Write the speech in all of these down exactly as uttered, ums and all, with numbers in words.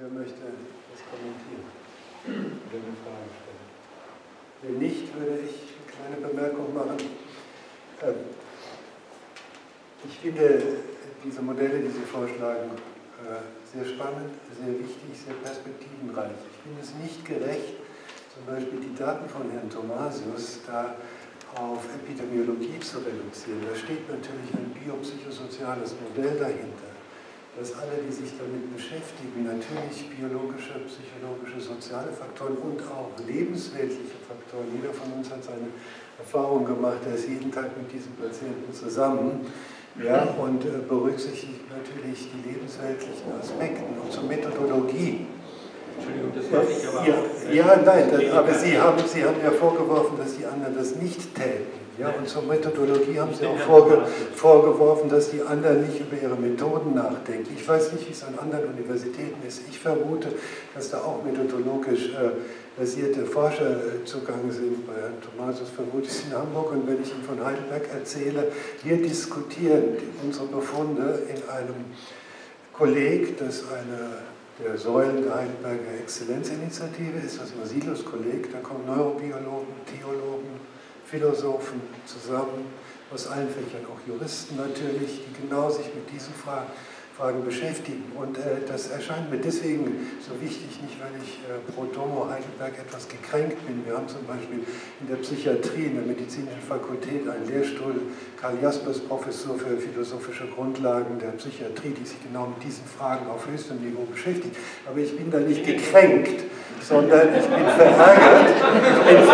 Wer möchte das kommentieren oder eine Frage stellen? Wenn nicht, würde ich eine kleine Bemerkung machen. Ich finde diese Modelle, die Sie vorschlagen, sehr spannend, sehr wichtig, sehr perspektivenreich. Ich finde es nicht gerecht, zum Beispiel die Daten von Herrn Thomasius da auf Epidemiologie zu reduzieren. Da steht natürlich ein biopsychosoziales Modell dahinter, dass alle, die sich damit beschäftigen, natürlich biologische, psychologische, soziale Faktoren und auch lebensweltliche Faktoren, jeder von uns hat seine Erfahrung gemacht, er ist jeden Tag mit diesen Patienten zusammen, ja, und äh, berücksichtigt natürlich die lebensweltlichen Aspekte. Und zur Methodologie. Entschuldigung, das mache ich aber ja, auch. Ja, nein, das, aber Sie haben, Sie haben ja vorgeworfen, dass die anderen das nicht täten. Ja, und zur Methodologie haben Sie auch vorge vorgeworfen, dass die anderen nicht über ihre Methoden nachdenken. Ich weiß nicht, wie es an anderen Universitäten ist. Ich vermute, dass da auch methodologisch äh, basierte Forscher äh, zugange sind. Bei Herrn Thomasius vermute ich es in Hamburg. Und wenn ich Ihnen von Heidelberg erzähle, wir diskutieren unsere Befunde in einem Kolleg, das eine der Säulen der Heidelberger Exzellenzinitiative ist, das Masilus-Kolleg. Da kommen Neurobiologen, Theologen, Philosophen zusammen, aus allen Fächern, auch Juristen natürlich, die genau sich mit diesen Fragen, Fragen beschäftigen. Und äh, das erscheint mir deswegen so wichtig, nicht weil ich äh, pro domo Heidelberg etwas gekränkt bin. Wir haben zum Beispiel in der Psychiatrie, in der medizinischen Fakultät einen Lehrstuhl, Karl Jaspers, Professor für philosophische Grundlagen der Psychiatrie, die sich genau mit diesen Fragen auf höchstem Niveau beschäftigt. Aber ich bin da nicht gekränkt, sondern ich bin verärgert. Ich bin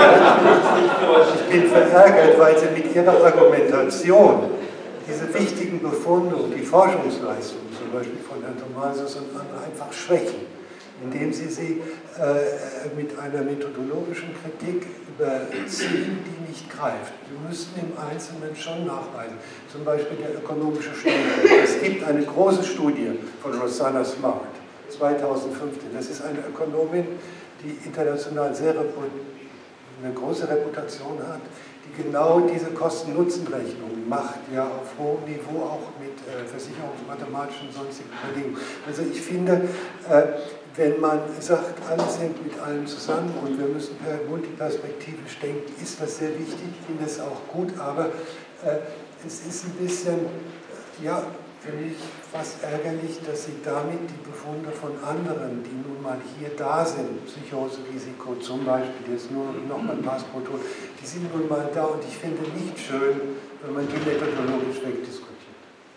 verärgert, ich bin verärgert, weil sie mit ihrer Argumentation diese wichtigen Befunde und die Forschungsleistungen, zum Beispiel von Herrn Thomasius und anderen, einfach schwächen, indem sie sie äh, mit einer methodologischen Kritik überziehen, die nicht greift. Wir müssten im Einzelnen schon nachweisen, zum Beispiel der ökonomische Standpunkt. Es gibt eine große Studie von Rosanna Smart, zweitausendfünfzehn. Das ist eine Ökonomin, die international sehr eine große Reputation hat, die genau diese Kosten-Nutzen-Rechnung macht, ja auf hohem Niveau auch mit äh, versicherungsmathematischen und sonstigen Bedingungen. Also ich finde, äh, wenn man sagt, alle sind mit allem zusammen und wir müssen multiperspektivisch denken, ist das sehr wichtig, ich finde es auch gut, aber äh, es ist ein bisschen, äh, ja, für mich fast ärgerlich, dass Sie damit die Befunde von anderen, die nun mal hier da sind, Psychoserisiko zum Beispiel, jetzt nur noch mal ein Passproton, die sind nun mal da und ich finde nicht schön, wenn man die methodologisch wegdiskutiert.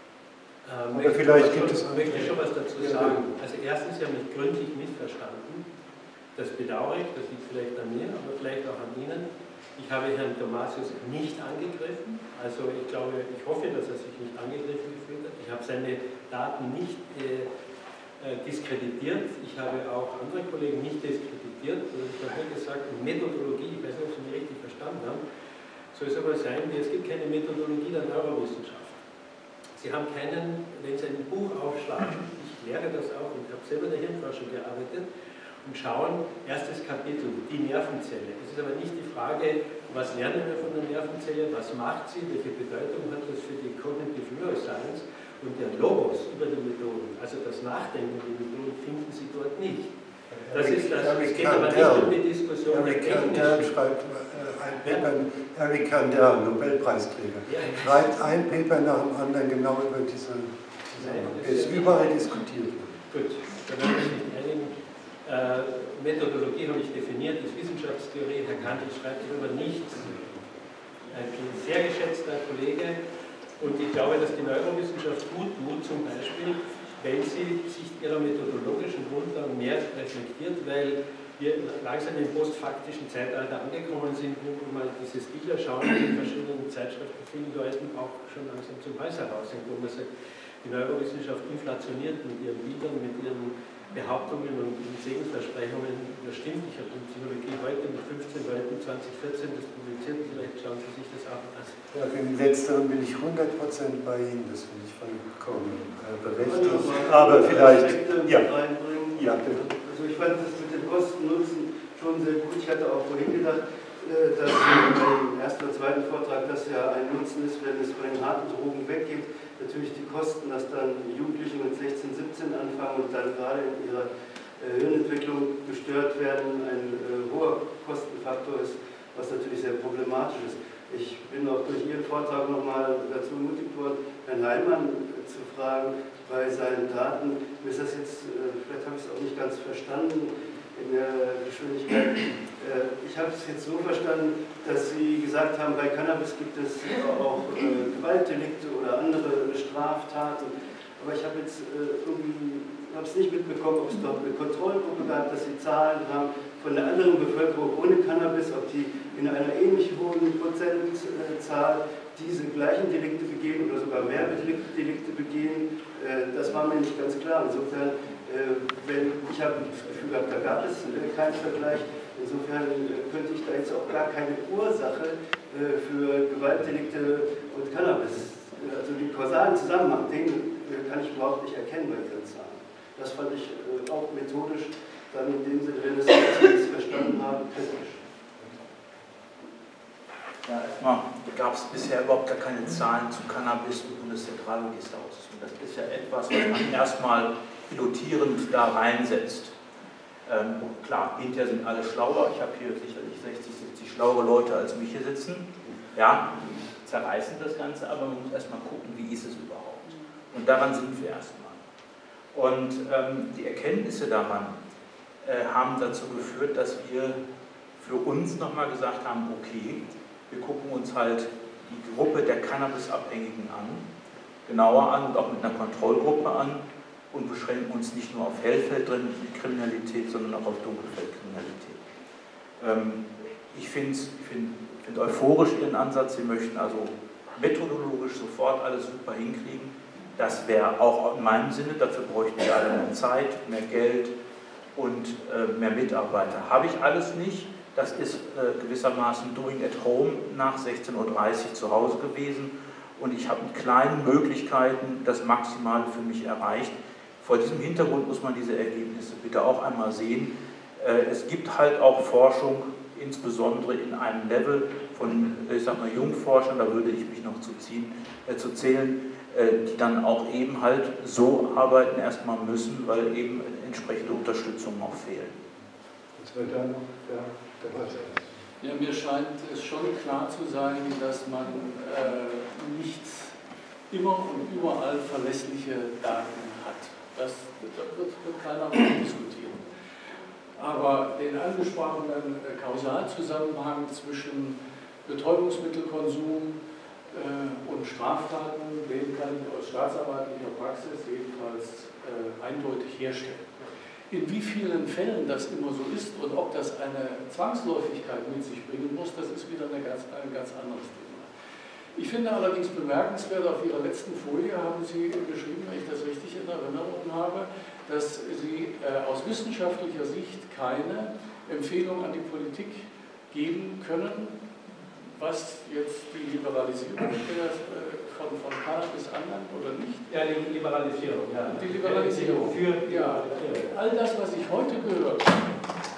Ähm, Aber vielleicht gibt es... Ich möchte schon was dazu sagen. Also erstens, Sie haben mich gründlich missverstanden. Das bedauere ich, das liegt vielleicht an mir, aber vielleicht auch an Ihnen. Ich habe Herrn Thomasius nicht angegriffen, also ich glaube, ich hoffe, dass er sich nicht angegriffen gefühlt hat. Ich habe seine Daten nicht äh, äh, diskreditiert, ich habe auch andere Kollegen nicht diskreditiert, also ich habe nur gesagt, Methodologie, ich weiß nicht, ob Sie mich richtig verstanden haben, soll es aber sein, wie es gibt keine Methodologie der Neurowissenschaft. Sie haben keinen, wenn Sie ein Buch aufschlagen, ich lehre das auch und ich habe selber in der Hirnforschung gearbeitet, und schauen, erstes Kapitel, die Nervenzelle. Es ist aber nicht die Frage, was lernen wir von der Nervenzelle, was macht sie, welche Bedeutung hat das für die Cognitive Neuroscience und der Logos über die Methoden, also das Nachdenken über die Methoden, finden Sie dort nicht. Das ist das, es geht aber nicht um die Diskussion der technischen. schreibt äh, ein Paper, Eric Kandel, Nobelpreisträger, ja, schreibt ein Paper nach dem anderen genau über diese, diese es ist überall diskutiert. Gut, dann werden wir nicht einigen. Äh, Methodologie habe ich definiert, ist Wissenschaftstheorie. Herr Kandel schreibt darüber nichts. Ein sehr geschätzter Kollege. Und ich glaube, dass die Neurowissenschaft gut tut, zum Beispiel, wenn sie sich ihrer methodologischen Grundlagen mehr reflektiert, weil wir langsam im postfaktischen Zeitalter angekommen sind, wo wir mal dieses Bilderschauen in verschiedenen Zeitschriften vielen Leuten auch schon langsam zum Hals heraus sind, wo man sagt, die Neurowissenschaft inflationiert mit ihren Bildern, mit ihren Behauptungen und Segensversprechungen. Das stimmt. Ich habe die Psychologie heute mit fünfzehn Leuten zwanzig vierzehn das publiziert. Vielleicht schauen Sie sich das auch an. Ja, im Letzteren bin ich hundert Prozent bei Ihnen. Das finde ich vollkommen äh, berechtigt. Aber vielleicht. Ja. Ja, bitte. Also ich fand das mit dem Kosten-Nutzen schon sehr gut. Ich hatte auch vorhin gedacht, dass im ersten oder zweiten Vortrag das ja ein Nutzen ist, wenn es von den harten Drogen weggeht. Natürlich die Kosten, dass dann Jugendliche mit sechzehn, siebzehn anfangen und dann gerade in ihrer äh, Hirnentwicklung gestört werden, ein äh, hoher Kostenfaktor ist, was natürlich sehr problematisch ist. Ich bin auch durch Ihren Vortrag nochmal dazu ermutigt worden, Herrn Heimann äh, zu fragen, bei seinen Daten, mir ist das jetzt, äh, vielleicht habe ich es auch nicht ganz verstanden, in der Geschwindigkeit. Ich habe es jetzt so verstanden, dass Sie gesagt haben, bei Cannabis gibt es auch äh, Gewaltdelikte oder andere Straftaten. Aber ich habe jetzt äh, irgendwie, habe es nicht mitbekommen, ob es dort eine Kontrollgruppe gab, dass Sie Zahlen haben von der anderen Bevölkerung ohne Cannabis, ob die in einer ähnlich hohen Prozentzahl diese gleichen Delikte begehen oder sogar mehr Delikte begehen. Äh, das war mir nicht ganz klar. Insofern Wenn, ich habe das Gefühl gehabt, da gab es keinen Vergleich. Insofern könnte ich da jetzt auch gar keine Ursache für Gewaltdelikte und Cannabis, also den kausalen Zusammenhang, den kann ich überhaupt nicht erkennen bei Ihren Zahlen. Das fand ich auch methodisch, dann in dem Sinne, wenn wir es verstanden haben, kritisch. Ja, erstmal gab es bisher überhaupt gar keine Zahlen zu Cannabis im Bundeszentralregister aus. Das ist ja etwas, was man erstmal pilotierend da reinsetzt. Ähm, klar, hinterher sind alle schlauer. Ich habe hier sicherlich sechzig, siebzig schlauere Leute als mich hier sitzen. Ja, zerreißen das Ganze, aber man muss erstmal gucken, wie ist es überhaupt. Und daran sind wir erstmal. Und ähm, die Erkenntnisse daran äh, haben dazu geführt, dass wir für uns nochmal gesagt haben, okay, wir gucken uns halt die Gruppe der Cannabisabhängigen an, genauer an und auch mit einer Kontrollgruppe an und beschränken uns nicht nur auf Hellfeldkriminalität, sondern auch auf Dunkelfeldkriminalität. Ähm, ich finde find, find euphorisch Ihren Ansatz, Sie möchten also methodologisch sofort alles super hinkriegen. Das wäre auch in meinem Sinne, dafür bräuchten wir alle mehr Zeit, mehr Geld und äh, mehr Mitarbeiter. Habe ich alles nicht. Das ist äh, gewissermaßen doing at home nach sechzehn Uhr dreißig zu Hause gewesen und ich habe mit kleinen Möglichkeiten das Maximale für mich erreicht. Vor diesem Hintergrund muss man diese Ergebnisse bitte auch einmal sehen. Äh, es gibt halt auch Forschung, insbesondere in einem Level von, ich sag mal, Jungforschern, da würde ich mich noch zu, ziehen, äh, zu zählen, äh, die dann auch eben halt so arbeiten erstmal müssen, weil eben entsprechende Unterstützung noch fehlen. Jetzt wird dann noch, ja. Ja, mir scheint es schon klar zu sein, dass man äh, nicht immer und überall verlässliche Daten hat. Das, das wird, wird keiner diskutieren. Aber den angesprochenen äh, Kausalzusammenhang zwischen Betäubungsmittelkonsum äh, und Straftaten, den kann ich aus staatsanwaltlicher Praxis jedenfalls äh, eindeutig herstellen. In wie vielen Fällen das immer so ist und ob das eine Zwangsläufigkeit mit sich bringen muss, das ist wieder eine ganz, ein ganz anderes Thema. Ich finde allerdings bemerkenswert, auf Ihrer letzten Folie haben Sie geschrieben, wenn ich das richtig in Erinnerung habe, dass Sie äh, aus wissenschaftlicher Sicht keine Empfehlung an die Politik geben können, was jetzt die Liberalisierung der, äh, von, von Cannabis anlangt oder nicht. Ja, die Liberalisierung, ja. Die Liberalisierung. Für die ja, all das, was ich heute gehört habe,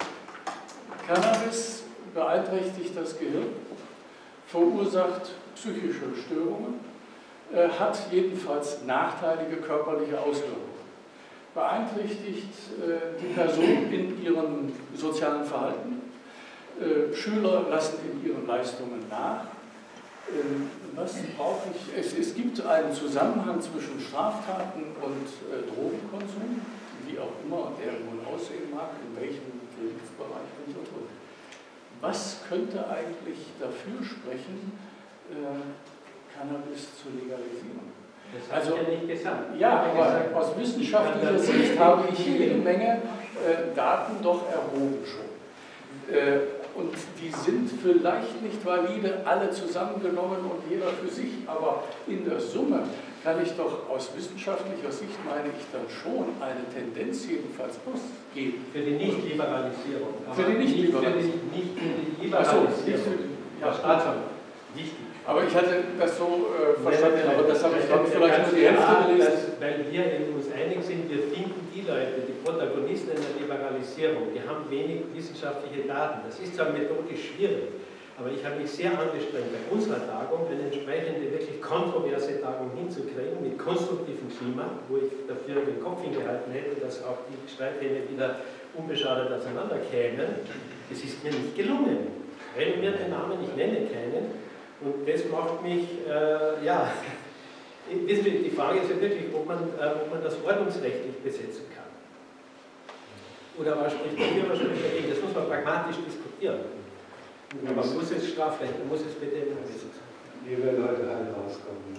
Cannabis beeinträchtigt das Gehirn, verursacht psychische Störungen, äh, hat jedenfalls nachteilige körperliche Auswirkungen, beeinträchtigt äh, die Person in ihrem sozialen Verhalten. Äh, Schüler lassen in ihren Leistungen nach. Ähm, was brauche ich? Es, es gibt einen Zusammenhang zwischen Straftaten und äh, Drogenkonsum, wie auch immer der nun aussehen mag, in welchem Lebensbereich und so weiter. Was könnte eigentlich dafür sprechen, äh, Cannabis zu legalisieren? Das habe ich ja nicht gesagt. Ja, aber aus wissenschaftlicher Sicht habe ich jede Menge äh, Daten doch erhoben schon. Äh, und die sind vielleicht nicht valide, alle zusammengenommen und jeder für sich, aber in der Summe kann ich doch aus wissenschaftlicher Sicht, meine ich, dann schon eine Tendenz jedenfalls ausgeben. Für die Nicht-Liberalisierung. Für die Nicht-Liberalisierung. Nicht für die Liberalisierung. Ach so, nicht für die, ja, Staatsanwalt. Wichtig. Aber ich hatte das so äh, verstanden, aber das habe ich dann vielleicht nur die Hälfte Hälfte gelesen. Weil wir uns einig sind, wir finden die Leute, die Protagonisten in der Liberalisierung, die haben wenig wissenschaftliche Daten. Das ist zwar methodisch schwierig, Aber ich habe mich sehr angestrengt, bei unserer Tagung eine entsprechende, wirklich kontroverse Tagung hinzukriegen, mit konstruktivem Klima, wo ich dafür den Kopf hingehalten hätte, dass auch die Streithähne wieder unbeschadet auseinanderkämen. Das ist mir nicht gelungen. Ich rede mir den Namen, ich nenne keinen. Und das macht mich, äh, ja, wissen Sie, die Frage ist ja wirklich, ob man, äh, ob man das ordnungsrechtlich besetzen kann. Oder was spricht dafür, was spricht dagegen? Das muss man pragmatisch diskutieren. Aber man muss es Strafrecht, man muss es bitte immer wissen. Wir werden heute alle rauskommen.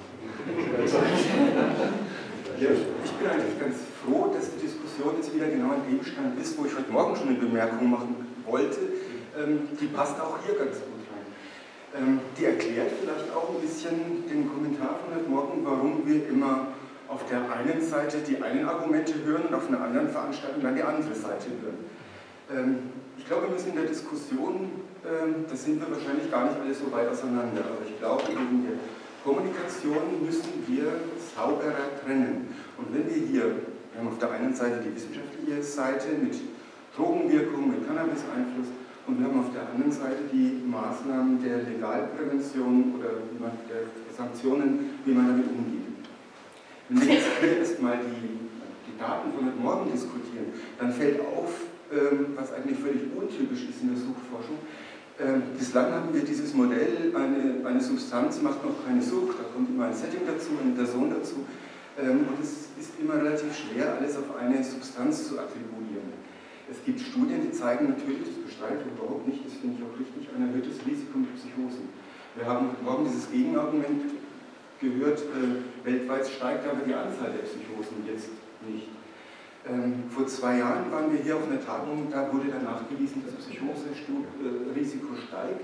Ja, ich bin eigentlich ganz froh, dass die Diskussion jetzt wieder genau an dem Stand ist, wo ich heute Morgen schon eine Bemerkung machen wollte. Ähm, die passt auch hier ganz gut rein. Ähm, die erklärt vielleicht auch ein bisschen den Kommentar von heute Morgen, warum wir immer auf der einen Seite die einen Argumente hören und auf einer anderen Veranstaltung dann die andere Seite hören. Ähm, ich glaube, wir müssen in der Diskussion, ähm, da sind wir wahrscheinlich gar nicht alle so weit auseinander, aber ich glaube, in der Kommunikation müssen wir sauberer trennen. Und wenn wir hier, wir haben auf der einen Seite die wissenschaftliche Seite mit Drogenwirkung, mit Cannabis-Einfluss und wir haben auf der anderen Seite die Maßnahmen der Legalprävention oder wie man, der Sanktionen, wie man damit umgeht. Wenn wir jetzt hier erstmal die, die Daten von heute Morgen diskutieren, dann fällt auf, ähm, was eigentlich völlig untypisch ist in der Suchtforschung. Ähm, bislang haben wir dieses Modell, eine, eine Substanz macht noch keine Sucht, da kommt immer ein Setting dazu, eine Person dazu ähm, und es ist immer relativ schwer, alles auf eine Substanz zu attribuieren. Es gibt Studien, die zeigen natürlich, das bestreite ich überhaupt nicht, das finde ich auch richtig, ein erhöhtes Risiko mit Psychosen. Wir haben heute Morgen dieses Gegenargument gehört, äh, weltweit steigt aber die Anzahl der Psychosen jetzt nicht. Ähm, vor zwei Jahren waren wir hier auf einer Tagung, da wurde dann nachgewiesen, dass Psychose-Risiko steigt.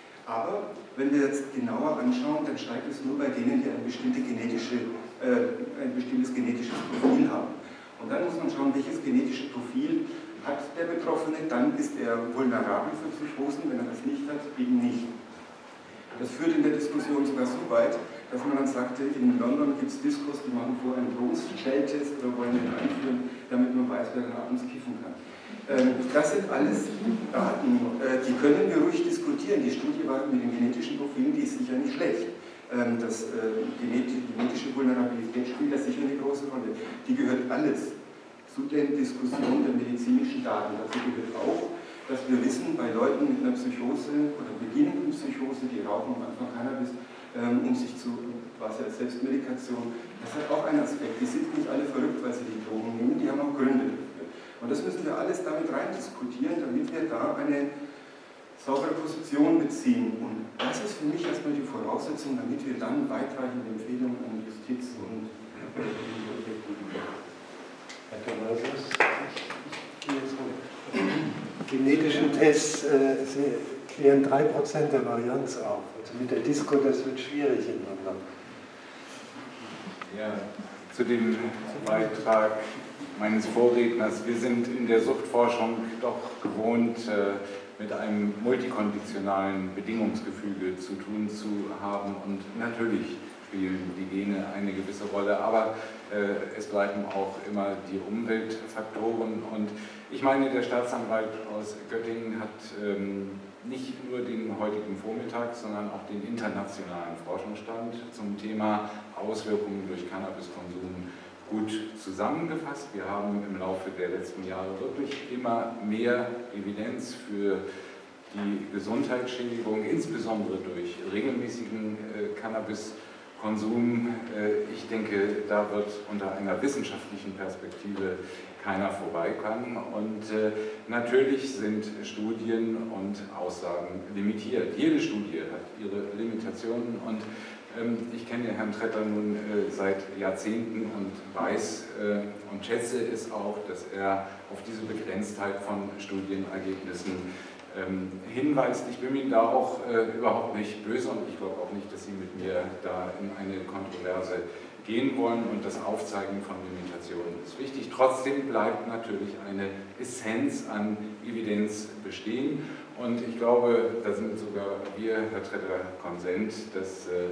Aber wenn wir jetzt genauer anschauen, dann steigt es nur bei denen, die ein, bestimmte genetische, äh, ein bestimmtes genetisches Profil haben. Und dann muss man schauen, welches genetische Profil hat der Betroffene, dann ist er vulnerabel für Psychosen, wenn er das nicht hat, eben nicht. Das führt in der Diskussion sogar so weit, dass man dann sagte, in London gibt es Diskos, die machen vor einen Drogenschnelltest oder wollen den einführen, damit man weiß, wer dann abends kiffen kann. Ähm, das sind alles Daten, äh, die können wir ruhig diskutieren. Die Studie war mit den genetischen Profilen, die ist sicher nicht schlecht. Ähm, das äh, genetische, genetische Vulnerabilität spielt da sicher eine große Rolle. Die gehört alles zu den Diskussionen der medizinischen Daten. Dazu gehört auch, dass wir wissen, bei Leuten mit einer Psychose oder beginnenden Psychose, die rauchen am Anfang Cannabis, ähm, um sich zu, quasi als Selbstmedikation, das hat auch einen Aspekt. Die sind nicht alle verrückt, weil sie die Drogen nehmen, die haben auch Gründe dafür. Und das müssen wir alles damit rein diskutieren, damit wir da eine saubere Position beziehen. Und das ist für mich erstmal die Voraussetzung, damit wir dann weitreichende Empfehlungen an Justiz und Herr Tomasis, ich gehe jetzt hoch. Genetischen Tests äh, klären drei Prozent der Varianz auf. Also mit der Disco, das wird schwierig in London. Ja, zu dem Beitrag meines Vorredners. Wir sind in der Suchtforschung doch gewohnt, äh, mit einem multikonditionalen Bedingungsgefüge zu tun zu haben und natürlich spielen die Gene eine gewisse Rolle, aber äh, es bleiben auch immer die Umweltfaktoren und ich meine, der Staatsanwalt aus Göttingen hat ähm, nicht nur den heutigen Vormittag, sondern auch den internationalen Forschungsstand zum Thema Auswirkungen durch Cannabiskonsum gut zusammengefasst. Wir haben im Laufe der letzten Jahre wirklich immer mehr Evidenz für die Gesundheitsschädigung, insbesondere durch regelmäßigen äh, Cannabiskonsum. Äh, ich denke, da wird unter einer wissenschaftlichen Perspektive keiner vorbeikommen. Und äh, natürlich sind Studien und Aussagen limitiert. Jede Studie hat ihre Limitationen und ähm, ich kenne Herrn Tretter nun äh, seit Jahrzehnten und weiß äh, und schätze es auch, dass er auf diese Begrenztheit von Studienergebnissen ähm, hinweist. Ich bin Ihnen da auch äh, überhaupt nicht böse und ich glaube auch nicht, dass Sie mit mir da in eine Kontroverse gehen wollen und das Aufzeigen von Limitationen ist wichtig. Trotzdem bleibt natürlich eine Essenz an Evidenz bestehen und ich glaube, da sind sogar wir, Herr Tretter, konsent, dass äh,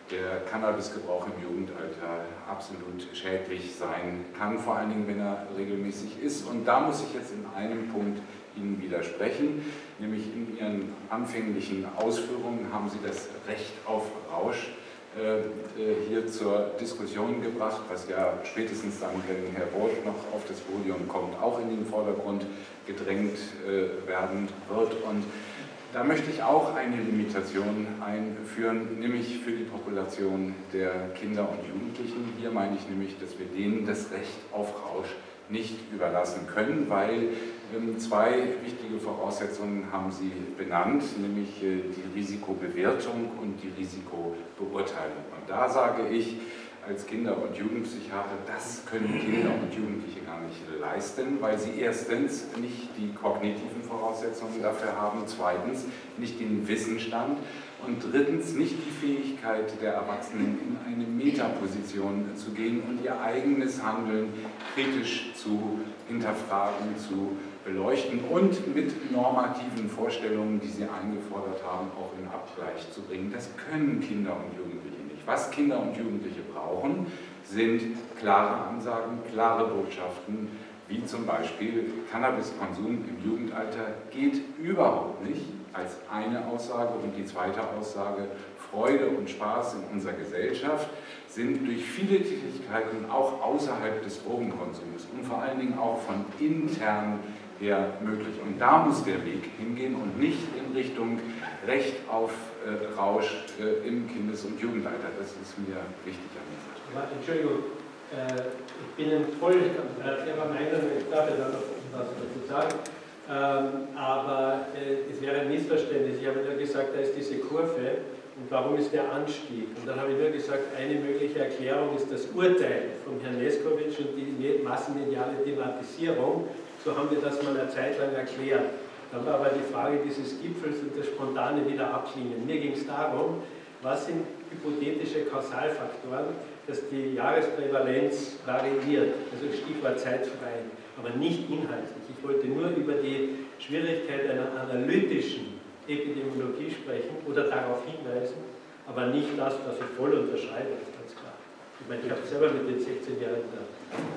der Cannabisgebrauch im Jugendalter absolut schädlich sein kann, vor allen Dingen, wenn er regelmäßig ist. Und da muss ich jetzt in einem Punkt Ihnen widersprechen, nämlich in Ihren anfänglichen Ausführungen haben Sie das Recht auf Rausch äh, hier zur Diskussion gebracht, was ja spätestens dann, wenn Herr Roth noch auf das Podium kommt, auch in den Vordergrund gedrängt äh, werden wird. Und da möchte ich auch eine Limitation einführen, nämlich für die Population der Kinder und Jugendlichen. Hier meine ich nämlich, dass wir denen das Recht auf Rausch nicht überlassen können, weil ähm, zwei wichtige Voraussetzungen haben Sie benannt, nämlich äh, die Risikobewertung und die Risikobeurteilung. Und da sage ich als Kinder- und Jugendpsychiater, das können Kinder und Jugendliche gar nicht leisten, weil sie erstens nicht die kognitiven Voraussetzungen dafür haben, zweitens nicht den Wissensstand und drittens nicht die Fähigkeit der Erwachsenen, in eine Metaposition zu gehen und ihr eigenes Handeln kritisch zu hinterfragen, zu beleuchten und mit normativen Vorstellungen, die sie eingefordert haben, auch in Abgleich zu bringen. Das können Kinder und Jugendliche nicht. Was Kinder und Jugendliche brauchen, sind klare Ansagen, klare Botschaften, wie zum Beispiel Cannabiskonsum im Jugendalter geht überhaupt nicht als eine Aussage und die zweite Aussage, Freude und Spaß in unserer Gesellschaft sind durch viele Tätigkeiten auch außerhalb des Drogenkonsums und vor allen Dingen auch von intern her möglich. Und da muss der Weg hingehen und nicht in Richtung Recht auf äh, Rausch äh, im Kindes- und Jugendalter. Das ist mir wichtig an dieser Stelle. Entschuldigung, äh, ich bin Ihnen voll äh, Ihrer Meinung, ich darf ja dann noch was dazu sagen, ähm, aber äh, es wäre ein Missverständnis. Ich habe nur gesagt, da ist diese Kurve und warum ist der Anstieg? Und dann habe ich nur gesagt, eine mögliche Erklärung ist das Urteil von Herrn Leskovic und die massenmediale Thematisierung. So haben wir das mal eine Zeit lang erklärt. Dann war aber die Frage dieses Gipfels und das spontane Wiederabklingen. Mir ging es darum, was sind hypothetische Kausalfaktoren, dass die Jahresprävalenz variiert, also Stichwort zeitfrei, aber nicht inhaltlich. Ich wollte nur über die Schwierigkeit einer analytischen Epidemiologie sprechen oder darauf hinweisen, aber nicht das, was ich voll unterschreibe, ist ganz klar. Ich meine, ich habe selber mit den sechzehn Jahren da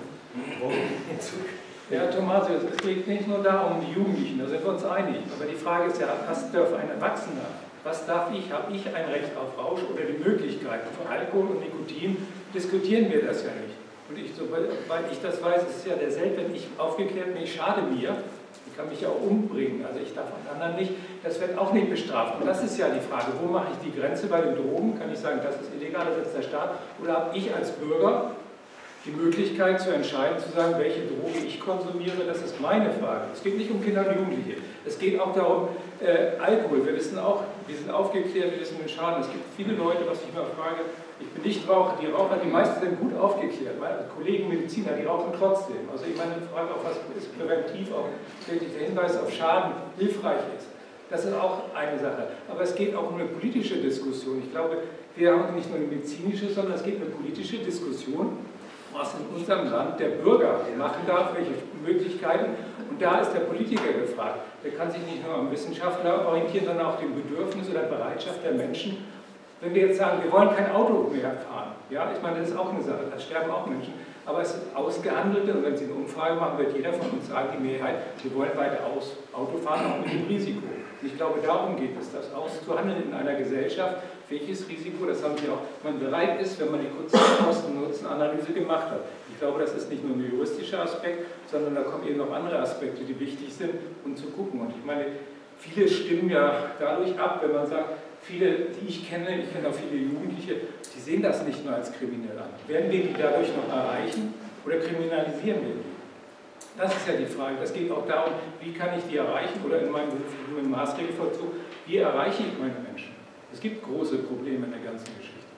Drogenentzug. Ja, Tomasius, es geht nicht nur darum, die Jugendlichen, da sind wir uns einig, aber die Frage ist ja, was darf ein Erwachsener? Was darf ich? Habe ich ein Recht auf Rausch oder die Möglichkeiten? Für Alkohol und Nikotin diskutieren wir das ja nicht. Und ich, sobald ich das weiß, ist es ja derselbe, wenn ich aufgeklärt bin, ich schade mir, ich kann mich ja auch umbringen, also ich darf an anderen nicht, das wird auch nicht bestraft. Und das ist ja die Frage, wo mache ich die Grenze bei den Drogen? Kann ich sagen, das ist illegal, das setzt der Staat? Oder habe ich als Bürger die Möglichkeit zu entscheiden, zu sagen, welche Droge ich konsumiere, das ist meine Frage. Es geht nicht um Kinder und Jugendliche. Es geht auch darum, äh, Alkohol. Wir wissen auch, wir sind aufgeklärt, wir wissen den Schaden. Es gibt viele Leute, was ich mal frage, ich bin Nichtraucher, die Raucher, die meisten sind gut aufgeklärt. Meine Kollegen Mediziner, die rauchen trotzdem. Also ich meine, die Frage auch, was ist präventiv, auch wirklich der Hinweis auf Schaden hilfreich ist. Das ist auch eine Sache. Aber es geht auch um eine politische Diskussion. Ich glaube, wir haben nicht nur eine medizinische, sondern es geht um eine politische Diskussion, was in unserem Land der Bürger machen darf, welche Möglichkeiten. Und da ist der Politiker gefragt. Der kann sich nicht nur am Wissenschaftler orientieren, sondern auch dem Bedürfnis oder Bereitschaft der Menschen. Wenn wir jetzt sagen, wir wollen kein Auto mehr fahren, ja, ich meine, das ist auch eine Sache, da sterben auch Menschen, aber es sind Ausgehandelte, und wenn Sie eine Umfrage machen, wird jeder von uns sagen, die Mehrheit, wir wollen weiter aus Auto fahren, auch mit dem Risiko. Und ich glaube, darum geht es, das auszuhandeln in einer Gesellschaft, welches Risiko, das haben Sie auch, man bereit ist, wenn man die Kosten-Nutzen-Analyse gemacht hat. Ich glaube, das ist nicht nur ein juristischer Aspekt, sondern da kommen eben noch andere Aspekte, die wichtig sind, um zu gucken. Und ich meine, viele stimmen ja dadurch ab, wenn man sagt, viele, die ich kenne, ich kenne auch viele Jugendliche, die sehen das nicht nur als kriminell an. Werden wir die dadurch noch erreichen oder kriminalisieren wir die? Das ist ja die Frage. Das geht auch darum, wie kann ich die erreichen oder in meinem beruflichen Maßregelvollzug, wie erreiche ich meine Menschen? Es gibt große Probleme in der ganzen Geschichte.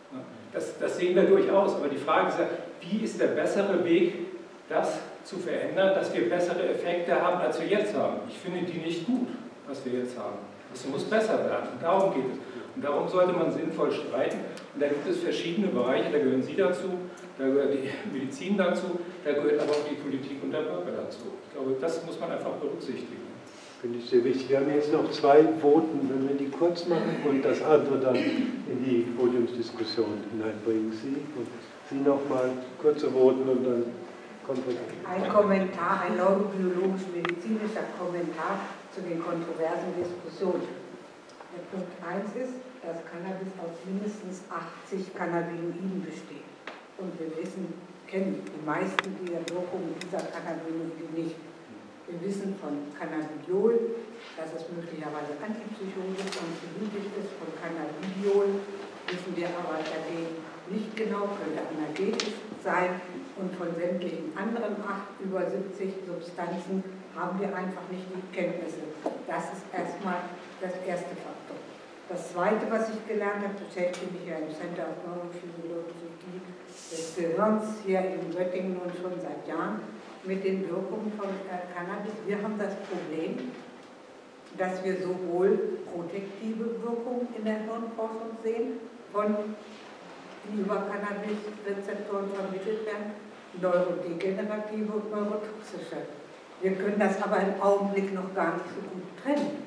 Das, das sehen wir durchaus, aber die Frage ist ja, wie ist der bessere Weg, das zu verändern, dass wir bessere Effekte haben, als wir jetzt haben? Ich finde die nicht gut, was wir jetzt haben. Es muss besser werden und darum geht es. Und darum sollte man sinnvoll streiten. Und da gibt es verschiedene Bereiche, da gehören Sie dazu, da gehört die Medizin dazu, da gehört aber auch die Politik und der Bürger dazu. Ich glaube, das muss man einfach berücksichtigen. finde ich sehr wichtig. Wir haben jetzt noch zwei Voten, wenn wir die kurz machen und das andere dann in die Podiumsdiskussion hineinbringen. Sie und Sie nochmal kurze Voten und dann kommt es. Ein Kommentar, ein neurobiologisch-medizinischer Kommentar zu den kontroversen Diskussionen. Der Punkt eins ist, dass Cannabis aus mindestens achtzig Cannabinoiden besteht. Und wir wissen, kennen die meisten dieser Wirkungen dieser Cannabinoide nicht. Wir wissen von Cannabidiol, dass es möglicherweise antipsychotisch und anxiolytisch ist. Von Cannabidiol wissen wir aber dagegen nicht genau, könnte analgetisch sein. Und von sämtlichen anderen acht über siebzig Substanzen haben wir einfach nicht die Kenntnisse. Das ist erstmal das erste Faktor. Das zweite, was ich gelernt habe, beschäftige mich ja im Center of Neurophysiologie des Gehirns hier in Göttingen und schon seit Jahren mit den Wirkungen von äh, Cannabis. Wir haben das Problem, dass wir sowohl protektive Wirkungen in der Hirnforschung sehen, von die über Cannabis-Rezeptoren vermittelt werden, neurodegenerative und neurotoxische. Wir können das aber im Augenblick noch gar nicht so gut trennen.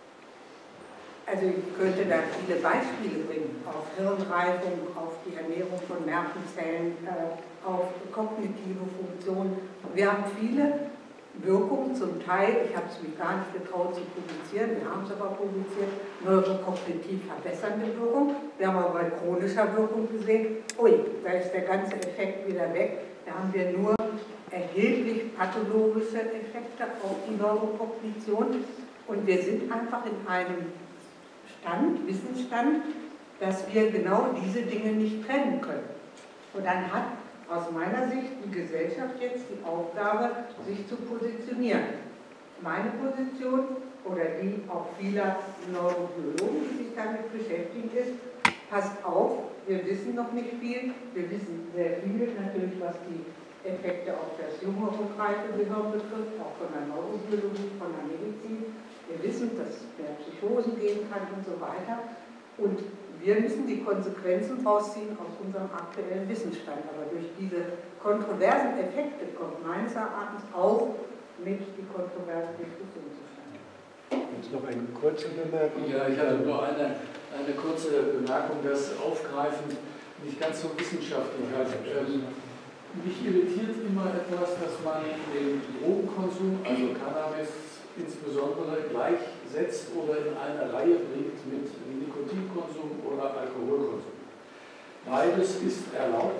Also ich könnte da viele Beispiele bringen, auf Hirnreifung, auf die Ernährung von Nervenzellen, äh, auf kognitive Funktionen. Wir haben viele Wirkungen, zum Teil, ich habe es mich gar nicht getraut zu publizieren, wir haben es aber publiziert, neurokognitiv verbessernde Wirkung. Wir haben aber bei chronischer Wirkung gesehen, ui, da ist der ganze Effekt wieder weg. Da haben wir nur erheblich pathologische Effekte auf die Neurokognition. Und wir sind einfach in einem Stand, Wissensstand, dass wir genau diese Dinge nicht trennen können. Und dann hat aus meiner Sicht die Gesellschaft jetzt die Aufgabe, sich zu positionieren. Meine Position oder die auch vieler Neurobiologen, die sich damit beschäftigen, ist, passt auf, wir wissen noch nicht viel, wir wissen sehr viel natürlich, was die Effekte auf das junge und reife Gehirn betrifft, auch von der Neurobiologie, von der Medizin. Wir wissen, dass es mehr Psychosen geben kann und so weiter. Und wir müssen die Konsequenzen rausziehen aus unserem aktuellen Wissensstand. Aber durch diese kontroversen Effekte kommt meines Erachtens auch mit die kontroverse Diskussion zustande. Jetzt noch eine kurze Bemerkung. Ja, ich hatte nur eine, eine kurze Bemerkung, das Aufgreifen nicht ganz so wissenschaftlich hat. Ähm, mich irritiert immer etwas, dass man den Drogenkonsum, also Cannabis insbesondere, gleichsetzt oder in eine Reihe bringt mit Nikotinkonsum oder Alkoholkonsum. Beides ist erlaubt,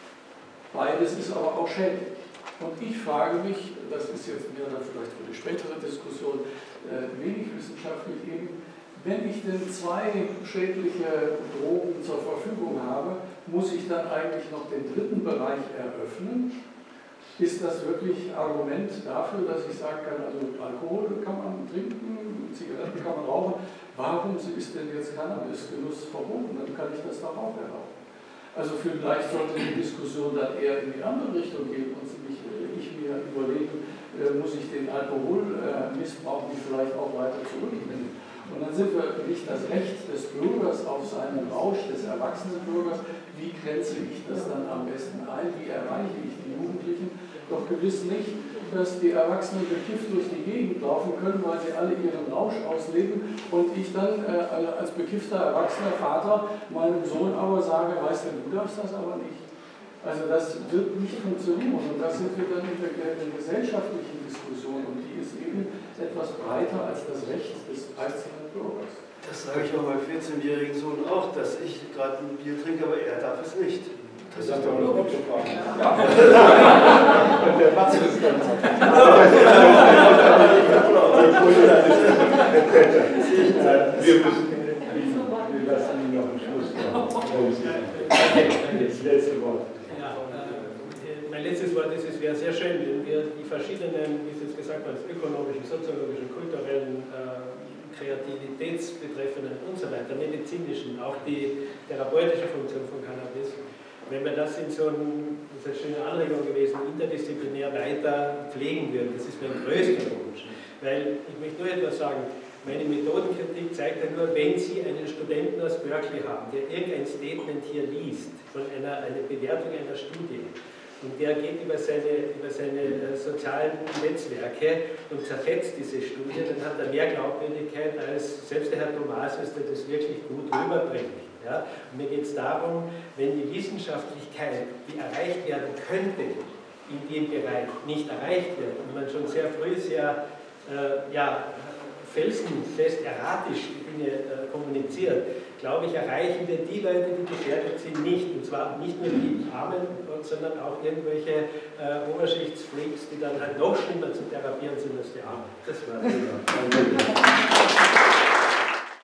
beides ist aber auch schädlich. Und ich frage mich, das ist jetzt mir dann vielleicht für die spätere Diskussion äh, wenig wissenschaftlich eben, wenn ich denn zwei schädliche Drogen zur Verfügung habe, muss ich dann eigentlich noch den dritten Bereich eröffnen? Ist das wirklich Argument dafür, dass ich sagen kann, also Alkohol kann man trinken, Zigaretten kann man rauchen, warum ist denn jetzt Cannabisgenuss verboten? Dann kann ich das doch auch erlauben. Also vielleicht sollte die Diskussion dann eher in die andere Richtung gehen und mich, ich mir überlegen, muss ich den Alkoholmissbrauch nicht vielleicht auch weiter zurücknehmen? Und dann sind wir nicht das Recht des Bürgers auf seinen Rausch, des erwachsenen Bürgers. Wie grenze ich das dann am besten ein? Wie erreiche ich die Jugendlichen? Doch gewiss nicht, dass die Erwachsenen bekifft durch die Gegend laufen können, weil sie alle ihren Rausch ausleben und ich dann äh, als bekiffter erwachsener Vater meinem Sohn aber sage, weißt du, du darfst das aber nicht. Also das wird nicht funktionieren und da sind wir dann in der, in der gesellschaftlichen Diskussion und die ist eben etwas breiter als das Recht des einzelnen Bürgers. Das sage ich auch meinem vierzehnjährigen Sohn auch, dass ich gerade ein Bier trinke, aber er darf es nicht. Das ist doch nur Autofahren. Ja. Und der Matze ist dann. Wir müssen, wir lassen ihn noch einen Schluss machen. Das letzte Wort. Ja, äh, mein letztes Wort ist, es wäre sehr schön, wenn wir die verschiedenen, wie Sie es gesagt haben, ökonomischen, soziologischen, kulturellen, äh, kreativitätsbetreffenden und so weiter, medizinischen, auch die therapeutische Funktion von Cannabis, wenn wir das in so einem, das ist eine schöne Anregung gewesen, interdisziplinär weiter pflegen würden, das ist mein größter Wunsch. Weil, ich möchte nur etwas sagen, meine Methodenkritik zeigt ja nur, wenn Sie einen Studenten aus Berkeley haben, der irgendein Statement hier liest, von einer eine Bewertung einer Studie, Und der geht über seine, über seine sozialen Netzwerke und zerfetzt diese Studie, dann hat er mehr Glaubwürdigkeit als selbst der Herr Thomasius, der das wirklich gut rüberbringt. Ja? Und mir geht es darum, wenn die Wissenschaftlichkeit, die erreicht werden könnte, in dem Bereich nicht erreicht wird und man schon sehr früh sehr äh, ja, felsenfest erratisch Dinge äh, kommuniziert, glaube ich, erreichen wir die Leute, die gefährdet sind, nicht. Und zwar nicht nur die Armen, sondern auch irgendwelche äh, Oberschichtsfreaks, die dann halt noch schlimmer zu therapieren sind als die Armen. Das war's.